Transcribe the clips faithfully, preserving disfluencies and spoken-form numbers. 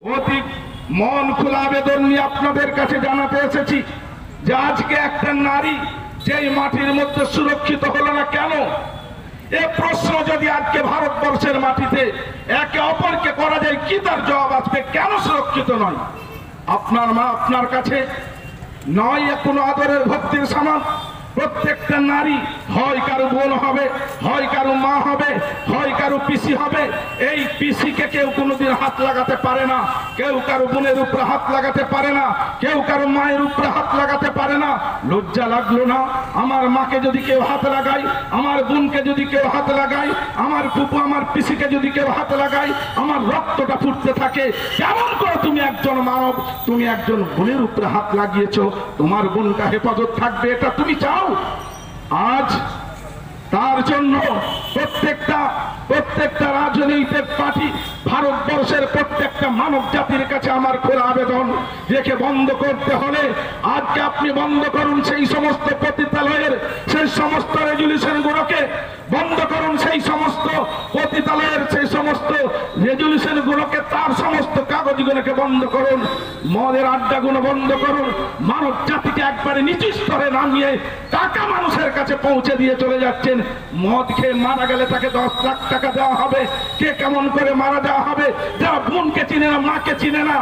অতি মন খোলা আবেদন নিয়ে আপনাদের কাছে জানাতে এসেছি যে আজকে একটা নারী যেই মাটির মধ্যে সুরক্ষিত হলো না কেন, এই প্রশ্ন যদি আজকে ভারতবর্ষের মাটিতে একে অপরকে করা যায়, কি তার জবাব আসবে? কেন সুরক্ষিত নয়? আপনার মা আপনার কাছে নয় কোনো আদরের ভক্তির সামান। প্রত্যেকটা নারী হয় কারো বোন হবে, হয় কারো মা হবে, হয় কারো পিসি হবে। এই পিসিকে কেউ কোনোদিন হাত লাগাতে পারে না, কেউ কারো বোনের উপরে হাত লাগাতে পারে না, কেউ কারো মায়ের উপরে হাত লাগাতে পারে না। লজ্জা লাগলো না? আমার মাকে যদি কেউ হাত লাগায়, আমার বোনকে যদি কেউ হাত লাগায়, আমার ফুপু আমার পিসিকে যদি কেউ হাত লাগায়, আমার রক্তটা ফুটতে থাকে। কেমন করে তুমি একজন মানব, তুমি একজন বোনের উপরে হাত লাগিয়েছো, তোমার বোনটা হেফাজত থাকবে এটা তুমি চাও? আজ তার জন্য প্রত্যেকটা প্রত্যেকটা রাজনৈতিক পার্টি, ভারতবর্ষের প্রত্যেকটা মানব জাতির কাছে আমার খোলা আবেদন, রেখে বন্ধ করতে হলে আজকে আপনি বন্ধ করুন সেই সমস্ত পতিতালয়ের সেই সমস্ত রেজুলেশন গুলোকে বন্ধ করুন, সেই সমস্ত পতিতালয়ের সেই সমস্ত রেজুলেশন গুলোকে, তার সমস্ত কাগজগুলোকে বন্ধ করুন, মদের আড্ডাগুলো বন্ধ করুন। মানব জাতিকে একবারে নিচু স্তরে নামিয়ে টাকা মানুষের কাছে পৌঁছে দিয়ে চলে যাচ্ছেন। মদ খেয়ে মারা গেলে তাকে দশ লাখ টাকা দেওয়া হবে, কে কেমন করে মারা দেওয়া হবে, যারা বোনকে চিনে না, মাকে চিনে না।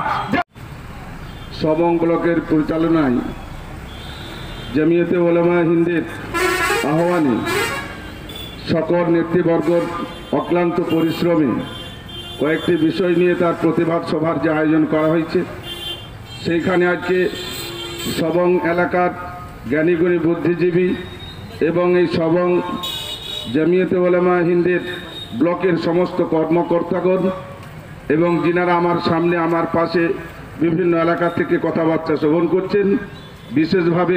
সবং ব্লকের পরিচালনায় জমিয়তে উলামা হিন্দের আহ্বানে সকল নেতৃবর্গর অক্লান্ত পরিশ্রমে কয়েকটি বিষয় নিয়ে তার প্রতিবাদ সভার যে আয়োজন করা হয়েছে, সেইখানে আজকে সবং এলাকার জ্ঞানীগুণী বুদ্ধিজীবী এবং এই সবং জমিয়তে উলামা হিন্দের ব্লকের সমস্ত কর্মকর্তাগণ এবং যিনারা আমার সামনে আমার পাশে বিভিন্ন এলাকা থেকে কথাবার্তা শ্রবণ করছেন, বিশেষভাবে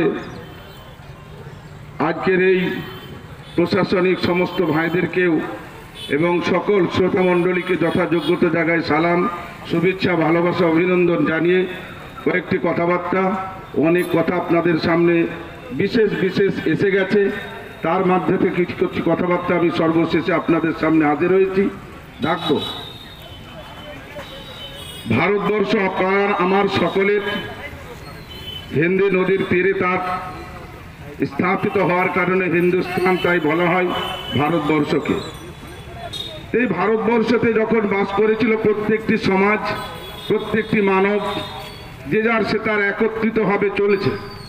আজকের এই প্রশাসনিক সমস্ত ভাইদেরকেও এবং সকল শ্রোতামণ্ডলীকে যথাযোগ্যতা জায়গায় সালাম, শুভেচ্ছা, ভালোবাসা, অভিনন্দন জানিয়ে কয়েকটি কথাবার্তা, অনেক কথা আপনাদের সামনে বিশেষ বিশেষ এসে গেছে, তার মধ্যে থেকে কিছু কিছু কথাবার্তা আমি সর্বশেষে আপনাদের সামনে হাজির হয়েছি ডাকব। ভারতবর্ষ আপনার আমার সকলের হিন্দু নদীর তীরে তার স্থাপিত হওয়ার কারণে হিন্দুস্তান, তাই বলা হয় ভারতবর্ষকে। এই ভারতবর্ষতে যখন বাস করেছিল প্রত্যেকটি সমাজ, প্রত্যেকটি মানব যে যার সে তার একত্রিতভাবে চলেছে।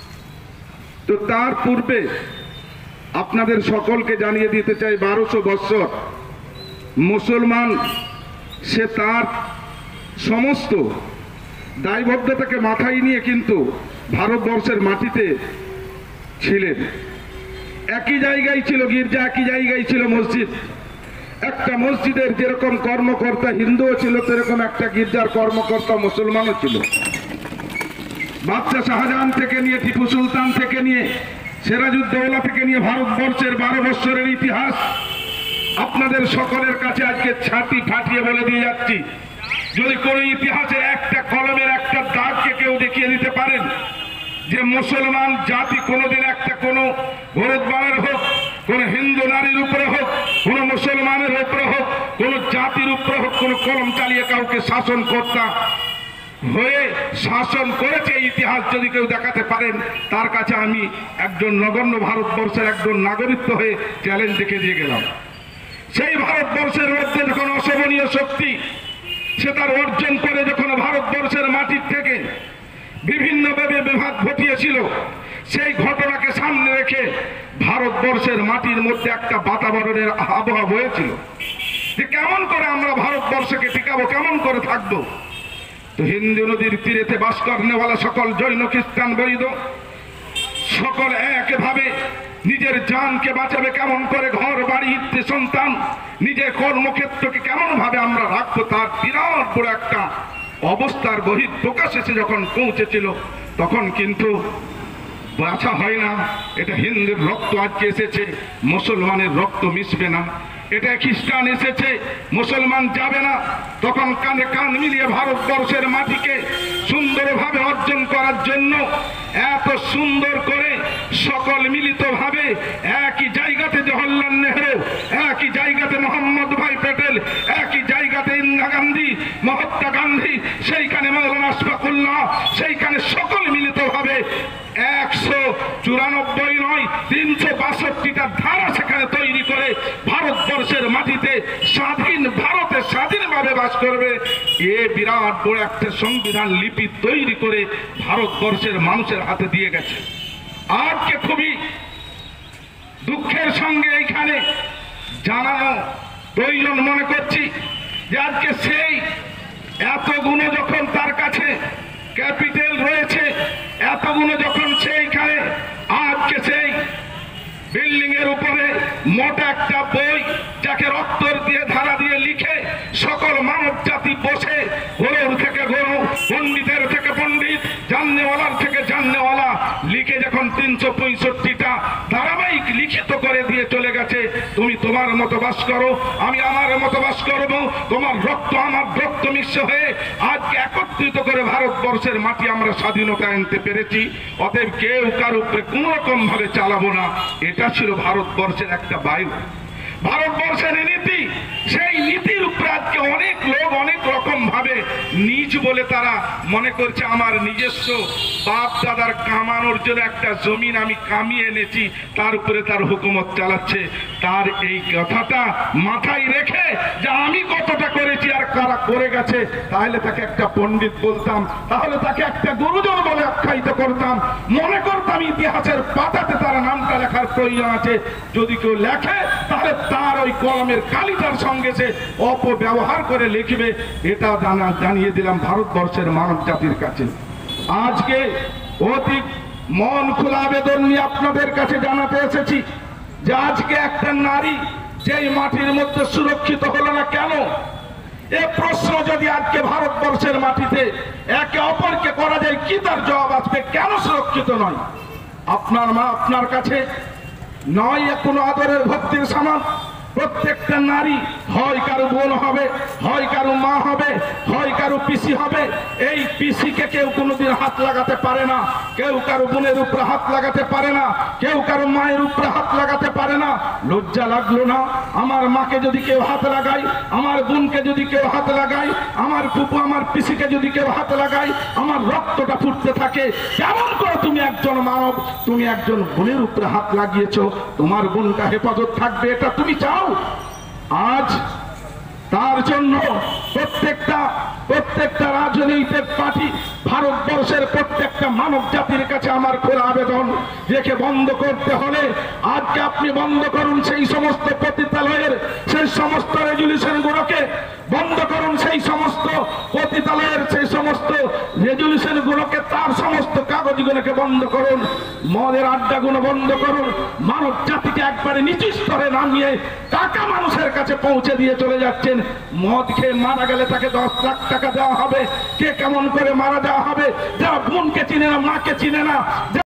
তো তার পূর্বে আপনাদের সকলকে জানিয়ে দিতে চাই, বারোশো বৎসর মুসলমান সে তার সমস্ত দায়বদ্ধতাকে মাথায় নিয়ে কিন্তু ভারতবর্ষের মাটিতে ছিলেন। একই জায়গায় ছিল গির্জা, একই জায়গায় ছিল মসজিদ। একটা মসজিদের যেরকম কর্মকর্তা হিন্দুও ছিল, সেরকম একটা গির্জার কর্মকর্তা মুসলমানও ছিল। বাদশাহ শাহজাহান থেকে নিয়ে, টিপু সুলতান থেকে নিয়ে, সিরাজউদ্দৌলা থেকে নিয়ে ভারতবর্ষের বারো বৎসরের ইতিহাস আপনাদের সকলের কাছে আজকে ছাতি ফাটিয়ে বলে দিয়ে যাচ্ছি। যদি কোনো ইতিহাসের একটা কলমের একটা দাগকে কেউ দেখিয়ে দিতে পারেন যে মুসলমান জাতি কোনোদিন একটা কোনো ভরতবারের হোক, কোন হিন্দু নারীর উপরে হোক, কোন মুসলমানের উপরে হোক, কোন জাতির উপরে হোক, কোন কলম চালিয়ে কাউকে শাসন কর্তা হয়ে শাসন করেছে, ইতিহাস যদি কেউ দেখাতে পারেন, তার কাছে আমি একজন নগণ্য ভারতবর্ষের একজন নাগরিকত্ব হয়ে চ্যালেঞ্জ দেখে দিয়ে গেলাম। সেই ভারতবর্ষের মধ্যে যখন অশোভনীয় শক্তি সে তার অর্জন করে যখন ভারতবর্ষের মাটির থেকে বিভিন্নভাবে বিভাগ ঘটিয়েছিল, সেই ঘটনাকে সামনে রেখে ভারতবর্ষের মাটির মধ্যে একটা বাতাবরণের আবহাওয়া হয়েছিল যে কেমন করে আমরা ভারতবর্ষকে টিকাবো, কেমন করে থাকবো। তো হিন্দু নদীর তীরেতে বাস করেনেওয়ালা সকল জৈন, খ্রিস্টান, বৈদ সকল একভাবে নিজের জানকে বাঁচাবে কেমন করে, ঘর বাড়ি, ইত্তে সন্তান, নিজের কর্মক্ষেত্রকে কেমন ভাবে আমরা রাখবো, তার বিরাট বড় একটা অবস্থার বহিঃ প্রকাশ এসে যখন পৌঁছেছিল, তখন কিন্তু বাঁচা হয় না। এটা হিন্দুর রক্ত আজকে এসেছে, মুসলমানের রক্ত মিশবে না। এটা খ্রিস্টান এসেছে, মুসলমান যাবে না। তখন কানে কান মিলিয়ে ভারতবর্ষের মাটিকে সুন্দরভাবে অর্জন করার জন্য এত সুন্দর করে সকল মিলিতভাবে একই জায়গাতে জওহরলাল নেহরু, একই জায়গাতে মোহাম্মদ ভাই প্যাটেল, একই জায়গাতে ইন্দিরা গান্ধী, মহাত্মা গান্ধী সেইখানে মৌলানা আশফাকুল্লাহ, সেইখানে সকল মিলিতভাবে একশো চুরানব্বই নয় তিনশো বাষট্টিটা ধারা সেখানে তৈরি করে ভারতবর্ষের মাটিতে স্বাধীন ভারতে স্বাধীনভাবে বাস করবে। এ বিরাট বড় একটা সংবিধান লিপি তৈরি করে ভারতবর্ষের মানুষের হাতে দিয়ে গেছে। আজকে খুবই দুঃখের সঙ্গে এইখানে জানানো প্রয়োজন মনে করছি যে আজকে সেই এতগুলো যখন তার কাছে ক্যাপিটাল রয়েছে, এতগুলো যখন সেইখানে আজকে সেই বিল্ডিং এর উপরে মোটা একটা বই যাকে রক্তর দিয়ে ধারা দিয়ে লিখে সকল মানব জাতি বসে গরুর থেকে গরু, পণ্ডিতের থেকে পণ্ডিত, জাননেওয়ালার থেকে জাননেওয়ালা লিখে যখন তিনশো পঁয়ষট্টিটা ধারাবাহিক লিখিত করে দিয়ে চলে গেছে, তুমি তোমার মতো বাস করো, আমি আমার মতো বাস করব, তোমার রক্ত আমার রক্ত মিশ্র হয়ে আজকে একত্রিত করে ভারতবর্ষের মাটি আমরা স্বাধীনতা আনতে পেরেছি। অতএব কেউ কারো উপরে কোন রকম ভাবে চালাবো না। এটা ছিল ভারতবর্ষের একটা বায়ু, ভারতবর্ষের নীতি। সেই নীতির উপরে আজকে অনেক লোক অনেক রকম ভাবে নিজ বলে তারা মনে করছে আমার নিজস্ব বাপ দাদার কামানোর জন্য একটা জমিন আমি কামিয়ে এনেছি, তার উপরে তার হুকুমত চালাচ্ছে। তার এই কথাটা মাথায় রেখে যে আমি কতটা করেছি আর কারা করে গেছে, তাহলে তাকে একটা পণ্ডিত বলতাম, তাহলে তাকে একটা গুরুজন বলে আখ্যায়িত করতাম, মনে করতাম ইতিহাসের পাতাতে তার নামটা লেখার প্রয়োজন আছে। যদি কেউ লেখে তাহলে তার ওই কলমের কালিটার সঙ্গে সে অপব্যবহার করে লিখবে। এটা জানা জানিয়ে দিলাম ভারতবর্ষের মানব জাতির কাছে। আজকে অতি মন খোলা আবেদন নিয়ে আপনাদের কাছে জানাতে এসেছি যে আজকে একটা নারী যেই মাটির মধ্যে সুরক্ষিত হলো না কেন, এ প্রশ্ন যদি আজকে ভারতবর্ষের মাটিতে একে অপরকে করা যায়, কি তার জবাব আসবে? কেন সুরক্ষিত নয়? আপনার মা আপনার কাছে নয় কোনো আদরের ভক্তির সামান। প্রত্যেকটা নারী হয় কারো বোন হবে, হয় কারো মা হবে, হয় কারো পিসি হবে। এই পিসিকে কেউ কোনোদিন হাত লাগাতে পারে না, কেউ কারো বোনের উপরে হাত লাগাতে পারে না, কেউ কারো মায়ের উপরে হাত লাগাতে পারে না। লজ্জা লাগলো না? আমার মাকে যদি কেউ হাত লাগায়, আমার বোনকে যদি কেউ হাত লাগায়, আমার ফুপু আমার পিসিকে যদি কেউ হাত লাগায়, আমার রক্তটা ফুটতে থাকে। কেমন করে তুমি একজন মানব, তুমি একজন বোনের উপরে হাত লাগিয়েছো, তোমার বোনটা হেফাজত থাকবে এটা তুমি চাও? আজ তার জন্য প্রত্যেকটা প্রত্যেকটা রাজনৈতিক পার্টি, ভারতবর্ষের প্রত্যেকটা মানব জাতির কাছে আমার খোলা আবেদন, রেখে বন্ধ করতে হলে আজকে আপনি বন্ধ করুন সেই সমস্ত পতিতালয়ের সেই সমস্ত রেজুলেশন গুলোকে, বন্ধ করুন সেই সমস্ত পতিতালয়ের সেই সমস্ত রেজুলেশন গুলোকে, তার সমস্ত কাগজগুলোকে বন্ধ করুন, মদের আড্ডাগুলো বন্ধ করুন। মানব জাতিকে একবারে নিচু স্তরে নামিয়ে টাকা মানুষের কাছে পৌঁছে দিয়ে চলে যাচ্ছেন। মদ খেয়ে মারা গেলে তাকে দশ লাখ টাকা দেওয়া হবে, কে কেমন করে মারা দেওয়া হবে, যারা বোনকে চিনে না, মাকে চিনে না,